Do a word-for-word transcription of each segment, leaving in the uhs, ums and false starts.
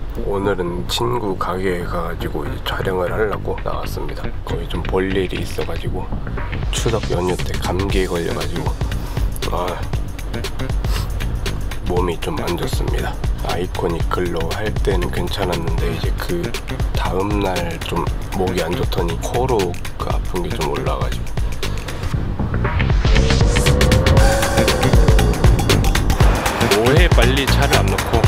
오늘은 친구 가게에 가가지고 이제 촬영을 하려고 나왔습니다. 거기 좀 볼 일이 있어가지고 추석 연휴 때 감기에 걸려가지고 아, 몸이 좀 안 좋습니다. 아이코닉 글로우 할 때는 괜찮았는데 이제 그 다음날 좀 목이 안 좋더니 코로 그 아픈 게 좀 올라와가지고 뭐해 빨리 차를 안 놓고.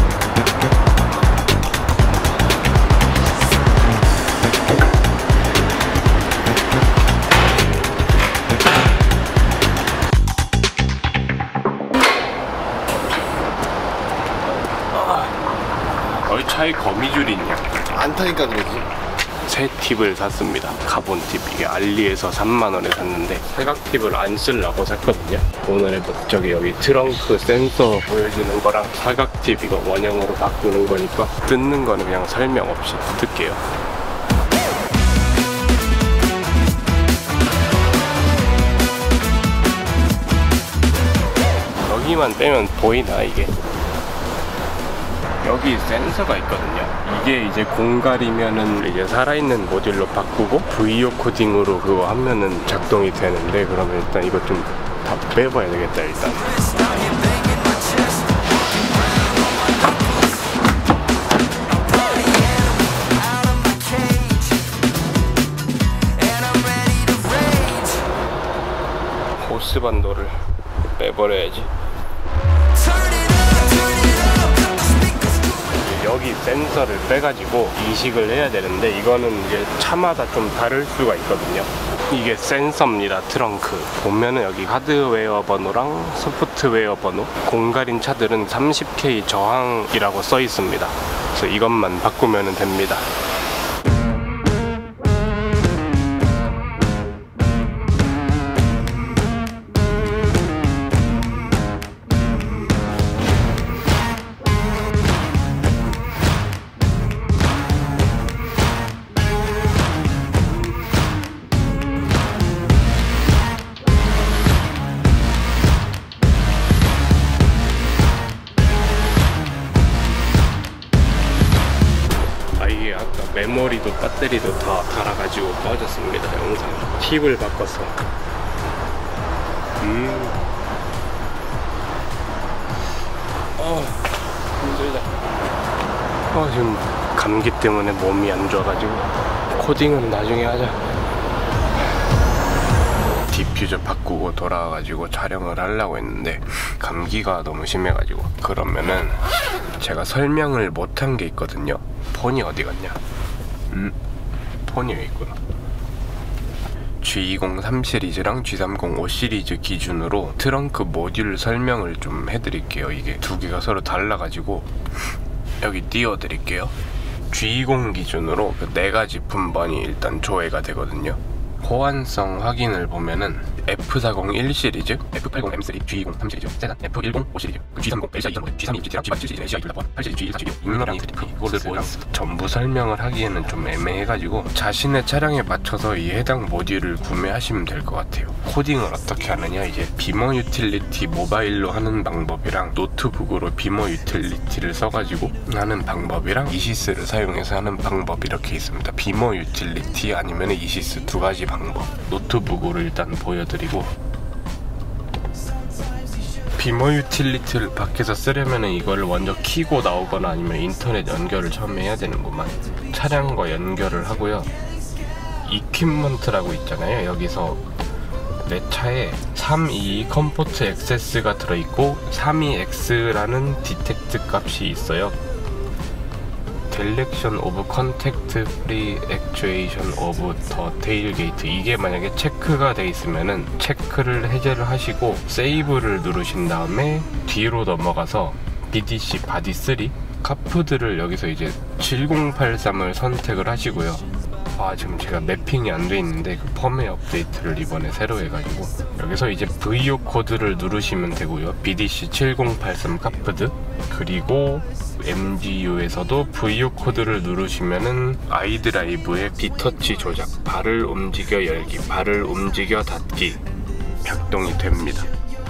너희 차에 거미줄이 있냐? 안 타니까 그러지. 새 팁을 샀습니다. 카본 팁. 이게 알리에서 삼만 원에 샀는데 사각 팁을 안 쓰려고 샀거든요. 오늘의 목적이 여기 트렁크 센서 보여주는 거랑 사각 팁 이거 원형으로 바꾸는 거니까 뜯는 거는 그냥 설명 없이 뜯게요. 여기만 빼면 보이나 이게? 여기 센서가 있거든요. 이게 이제 공갈이면은 이제 살아있는 모듈로 바꾸고 브이오 코딩으로 그거 하면은 작동이 되는데, 그러면 일단 이거 좀 다 빼봐야 되겠다 일단. 호스반도를 빼버려야지. 여기 센서를 빼가지고 이식을 해야 되는데 이거는 이제 차마다 좀 다를 수가 있거든요. 이게 센서입니다. 트렁크 보면은 여기 하드웨어 번호랑 소프트웨어 번호, 공갈인 차들은 삼십 케이 저항이라고 써 있습니다. 그래서 이것만 바꾸면 됩니다. 메모리도 배터리도 다 달아가지고 꺼졌습니다. 영상 팁을 바꿨어. 음. 어, 힘들다. 어, 지금 감기 때문에 몸이 안 좋아가지고 코딩은 나중에 하자. 디퓨저 바꾸고 돌아와가지고 촬영을 하려고 했는데 감기가 너무 심해가지고, 그러면은 제가 설명을 못한 게 있거든요. 폰이 어디 갔냐? 음, 폰이 여기 있구나. 지 이십삼 시리즈랑 지 삼십오 시리즈 기준으로 트렁크 모듈 설명을 좀 해드릴게요. 이게 두 개가 서로 달라가지고 여기 띄워드릴게요. 지 이십 기준으로 그 네 가지 품번이 일단 조회가 되거든요. 호환성 확인을 보면은 에프 사십일 시리즈, 에프 팔십 엠 쓰리, 지 이십삼 시리즈, 세단, 에프 십오 시리즈, 지 삼십, 엘사 이천오, 지 삼십이, 지 삼십칠 시리즈, 에스아이 둘 다 팔 시리즈, 지 일 사십이, 인너라인 스티커, 이거를 전부 설명을 하기에는 좀 애매해가지고 자신의 차량에 맞춰서 이 해당 모듈을 구매하시면 될 것 같아요. 코딩을 어떻게 하느냐, 이제 비머 유틸리티 모바일로 하는 방법이랑 노트북으로 비머 유틸리티를 써가지고 하는 방법이랑 이시스를 사용해서 하는 방법 이렇게 있습니다. 비머 유틸리티 아니면 이시스 두 가지 방법. 노트북으로 일단 보여드리고, 비머 유틸리티를 밖에서 쓰려면 이거를 먼저 키고 나오거나 아니면 인터넷 연결을 처음에 해야 되는구만. 차량과 연결을 하고요. 이퀴먼트라고 있잖아요. 여기서 내 차에 삼백이십이 컴포트 액세스가 들어있고 삼백이십이엑스라는 디텍트 값이 있어요. 델렉션 오브 컨택트 프리 액추에이션 오브 더 테일게이트, 이게 만약에 체크가 돼 있으면은 체크를 해제를 하시고 세이브를 누르신 다음에 뒤로 넘어가서 비디씨 바디 쓰리 카프들을 여기서 이제 칠공팔삼을 선택을 하시고요. 아, 지금 제가 매핑이 안 돼 있는데 그 펌웨어 업데이트를 이번에 새로 해가지고 여기서 이제 브이오 코드를 누르시면 되고요. 비디씨 칠공팔삼 카프드, 그리고 엠지유에서도 브이오 코드를 누르시면은 아이드라이브의 비터치 조작, 발을 움직여 열기, 발을 움직여 닫기 작동이 됩니다.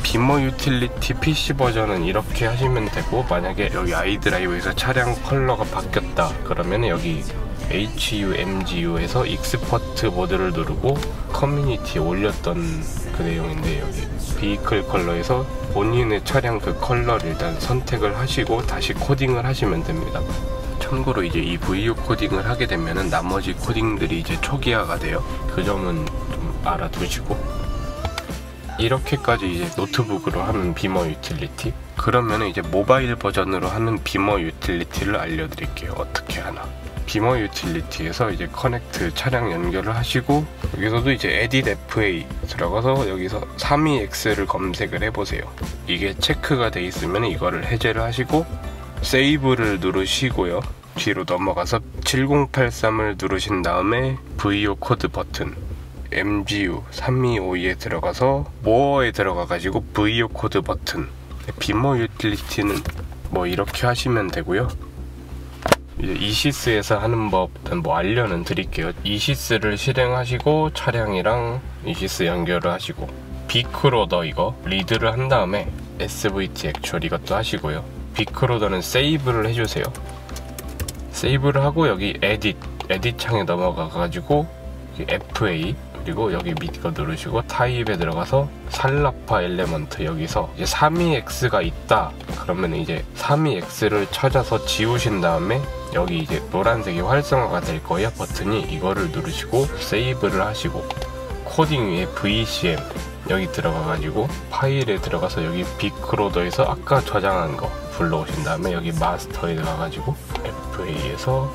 비머 유틸리티 피씨 버전은 이렇게 하시면 되고, 만약에 여기 아이드라이브에서 차량 컬러가 바뀌었다 그러면 여기 에이치유, 엠지유에서 익스퍼트 모드를 누르고 커뮤니티에 올렸던 그 내용인데, 여기 비이클 컬러에서 본인의 차량 그 컬러를 일단 선택을 하시고 다시 코딩을 하시면 됩니다. 참고로 이제 이 브이오 코딩을 하게 되면은 나머지 코딩들이 이제 초기화가 돼요. 그 점은 좀 알아두시고. 이렇게까지 이제 노트북으로 하는 비머 유틸리티. 그러면은 이제 모바일 버전으로 하는 비머 유틸리티를 알려드릴게요. 어떻게 하나. 비머 유틸리티에서 이제 커넥트 차량 연결을 하시고, 여기서도 이제 에딧 에프에이 들어가서 여기서 삼이엑스를 검색을 해보세요. 이게 체크가 돼 있으면 이거를 해제를 하시고 세이브를 누르시고요. 뒤로 넘어가서 칠공팔삼을 누르신 다음에 브이오 코드 버튼 엠지유 삼이오이에 들어가서 모어에 들어가 가지고 브이오 코드 버튼. 비머 유틸리티는 뭐 이렇게 하시면 되고요. 이제 이시스에서 하는 법 뭐 알려는 드릴게요. 이시스를 실행하시고 차량이랑 이시스 연결을 하시고, 비크로더 이거 리드를 한 다음에 에스브이티 액츄얼 이것도 하시고요. 비크로더는 세이브를 해주세요. 세이브를 하고 여기 에딧 에딧 창에 넘어가 가지고 에프에이, 그리고 여기 밑 거 누르시고 타입에 들어가서 살라파 엘레먼트, 여기서 이제 삼이엑스가 있다 그러면 이제 삼이엑스를 찾아서 지우신 다음에 여기 이제 노란색이 활성화가 될 거예요. 버튼이. 이거를 누르시고 세이브를 하시고, 코딩 위에 브이씨엠 여기 들어가 가지고 파일에 들어가서 여기 비크로더에서 아까 저장한 거 불러오신 다음에 여기 마스터에 들어가 가지고 에프에이에서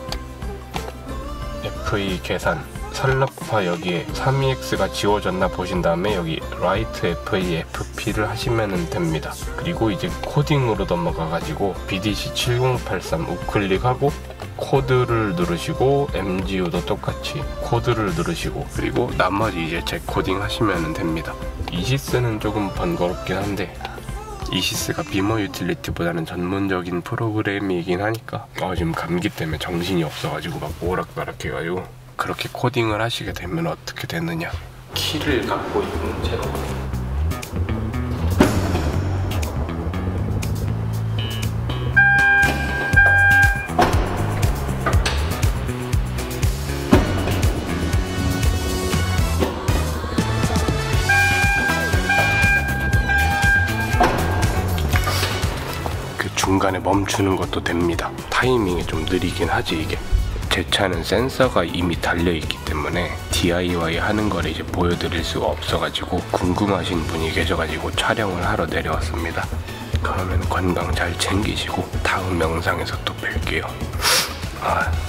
에프에이 계산 살라파 여기에 삼이엑스가 지워졌나 보신 다음에 여기 라이트 에프에이 에프피를 하시면 됩니다. 그리고 이제 코딩으로 넘어가 가지고 비디씨 칠공팔삼 우클릭하고 코드를 누르시고, 엠지유도 똑같이 코드를 누르시고, 그리고 나머지 이제 제 코딩 하시면 됩니다. 이시스는 조금 번거롭긴 한데, 이시스가 비머 유틸리티보다는 전문적인 프로그램이긴 하니까, 어, 지금 감기 때문에 정신이 없어가지고 막 오락가락 해가지고. 그렇게 코딩을 하시게 되면 어떻게 되느냐, 키를 갖고 있는 채로 그 중간에 멈추는 것도 됩니다. 타이밍이 좀 느리긴 하지. 이게 제 차는 센서가 이미 달려있기 때문에 디아이와이 하는 거를 이제 보여드릴 수가 없어가지고 궁금하신 분이 계셔가지고 촬영을 하러 내려왔습니다. 그러면 건강 잘 챙기시고 다음 영상에서 또 뵐게요. 아.